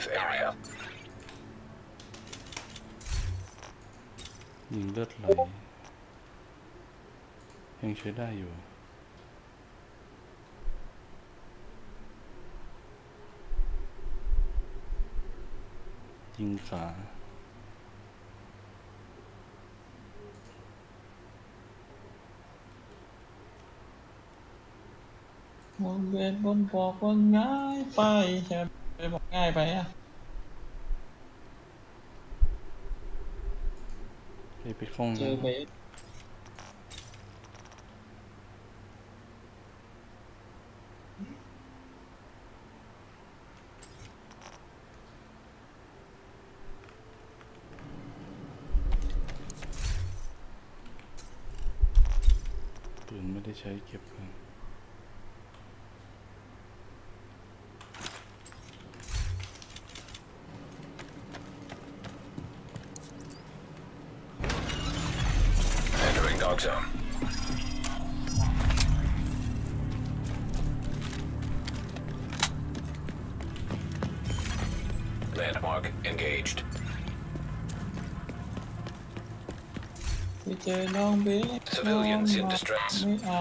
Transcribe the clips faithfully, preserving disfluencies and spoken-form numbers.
safe area. ยิงเลือดไหลยังใช้ได้อยู่ยิงขามองเวทบนบอกว่าง่ายไปใช่ไหมไปบอกง่ายไปอ่ะไปไปคล้องเจอเบสปืนไม่ได้ใช้เก็บกัน Entering dog zone. Landmark engaged. ไปเจอน้องเบส Civilians in distress. ไม่เอา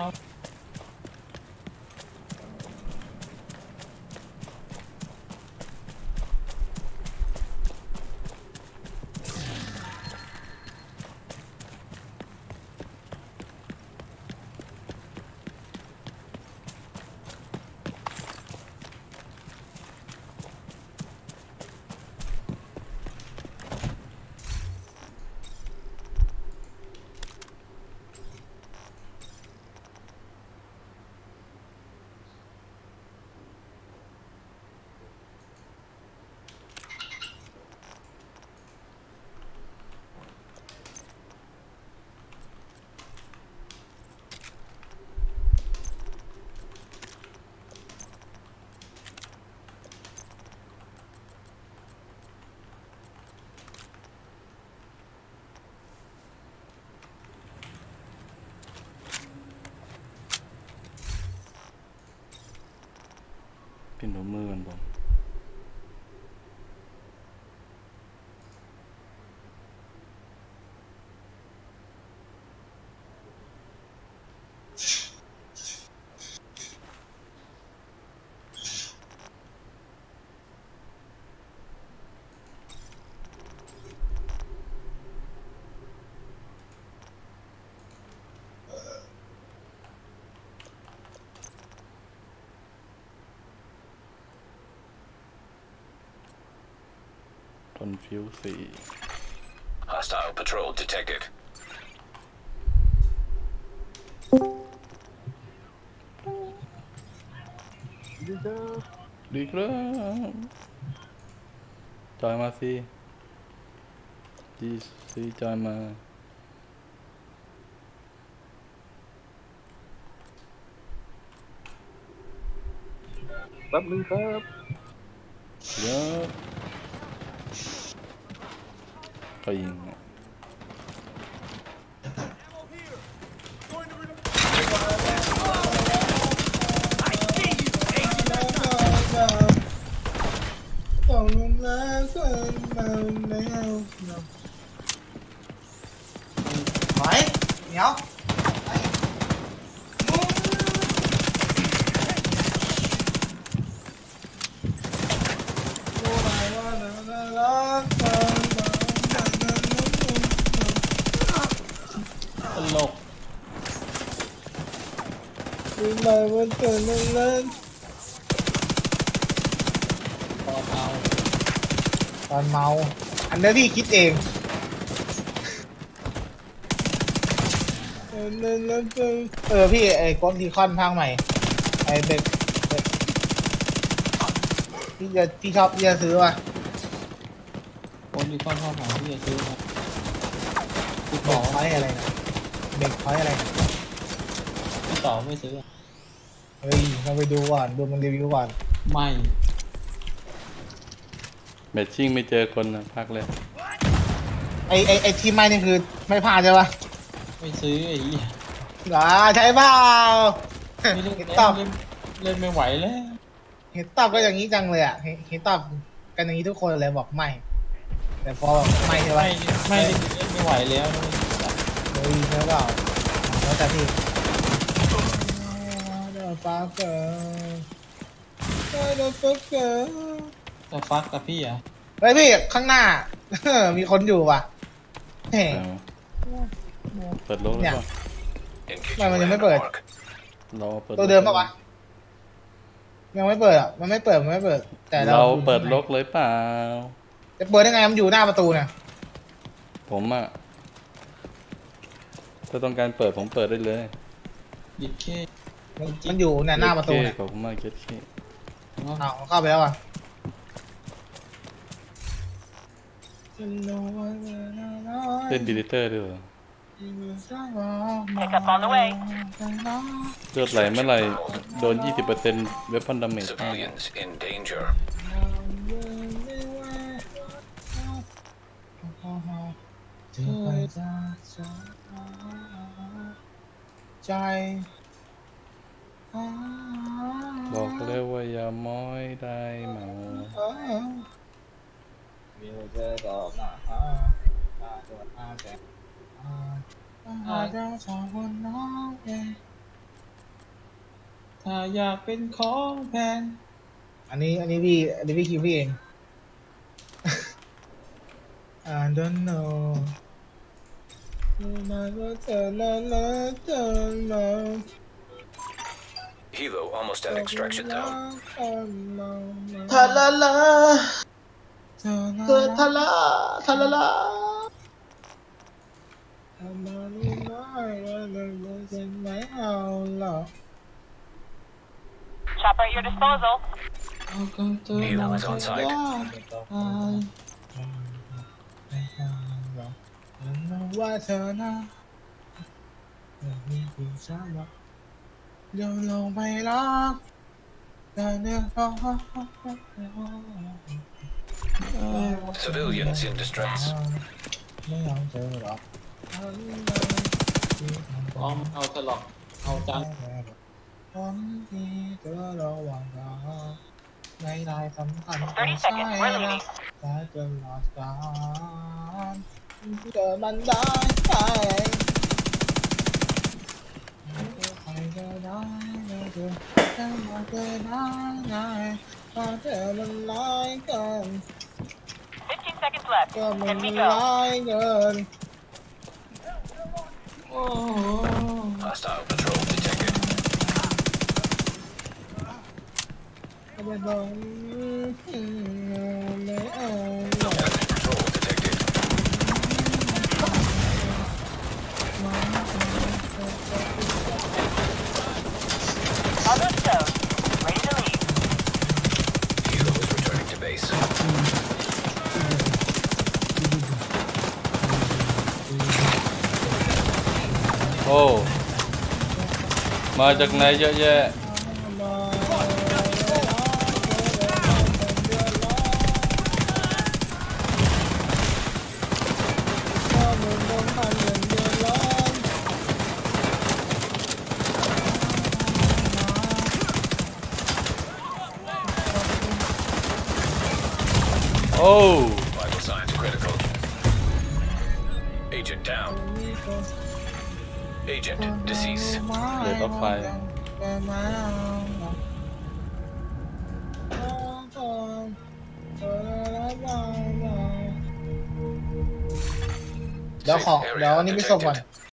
เป็นหัวมือกันบอมคอนฟิวสี่ Hostile patrol detected. ดีครับจอยมาสิดีสิจอยมาแป๊บนึงครับเยอะก็ยิงต้องลงแล้วก็มาแล้วถอยเหนียวตลกดูหน่อยว่าเกิดอะไรขึ้นตอนเอาตอนเมาอันนี้พี่คิดเองเออพี่ไอ้ก้อนทีคอนภาคใหม่ไอ้เด็กที่จะที่ชอบที่จะซื้อว่ะคนที่ค่อนข้างหาที่จะซื้อครับติดเด็ต่อกพอยอะไรนะเด็กพอยอะไรนะติดต่อไม่ซื้อเฮ้ยเราไปดูก่อนดูมันรีวิวก่อนไม่แมทชิ่งไม่เจอคนนะพักเลยไอไอไอทีมไม่นี่คือไม่ผ่านใช่ปะไม่ซื้อไอ้เหี้ยอ่าใช่เปล่าไม่เล่นเห็นแล้วตอบเล่นเล่นไม่ไหวแล้วเห็นตอบก็อย่างนี้จังเลยอ่ะเห็นเห็นตอบกันอย่างนี้ทุกคนเลยบอกไม่แต่พอแบบไม่ใช่ไหมไม่ไม่ไม่ไหวแล้วนะเฮ้ยใช่เปล่าแล้วแต่พี่เดี๋ยวฟ้าเกิดเดี๋ยวฟ้าเกิดจะฟักกับพี่อ่ะเฮ้ยพี่ข้างหน้า มีคนอยู่ว่ะเฮ้เปิดโลกแล้วป่ะ Engaging Mày- mày nhớ mấy landmark. bời. เราเปิดตัวเดิมปะวะยังไม่เปิดอ่ะมันไม่เปิดมันไม่เปิด แต่เราเราเปิดโลกเลยเปล่าจะเปิดได้ไงมันอยู่หน้าประตูเนี่ยผมอะถ้าต้องการเปิดผมเปิดได้เลยยิดเคมันมันอยู่เนี่ยหน้าประตูเนี่ยขอบคุณมากเกตชี่อ้าวมันเข้าไปแล้วอ่ะเล่นดีลิเตอร์ด้วยเหรอ Pickup on the way. เลือดไหลเมื่อไหร่โดน ยี่สิบเปอร์เซ็นต์ เวพอนดาเมจ Civilians in danger. ใจบอกเลยว่าอย่าม้อยได้เมาเดี๋ยวเจอดอกมาตาตัวตาแดงอาจจะสองคนน้องเองถ้าอยากเป็นของแพงอันนี้อันนี้พี่อันนี้พี่คิวพี่เอง I don't know มาก็เธอละละเธอละ Hilo almost at extraction zone. ทาละละเธอทาละทาละละทำมาลูกน้อยแล้วเราจะไม่เอาหรอก Chopper at your disposal. เอากันเธอ Hilo is on site. ไม่เอาหรอกฉันรู้ว่าเธอนะไม่มีผู้ชายหรอกเดี๋ยวลงไปรักแต่เดี๋ยวรอ Civilians in distress. ไม่เอาเธอหรอกพร้อมเอาตลอดเอาจังคนที่เธอระวังเราไม่ได้สำคัญ thirty seconds, we're leaving. แต่ตลอดกาลเจอมันได้ใครใครจะได้ก็เธอจะมาเจอได้ไงเพราะเธอมันร้ายเกิน fifteen seconds left. ก็มัน Then we ร้า go. ยเกินโอ้โห Hostile patrol detected. ก็ไม่ต้องไม่เอาหรอก Enemy patrol detected. All good stone. Ready to leave. Hilo is returning to base. โอ้มาจากไหนเยอะแยะโอ้ Vital signs critical. Agent down. Agent deceased. เดือดออกไฟเดี๋ยวขอ เดี๋ยวอันนี้ไปส่งก่อน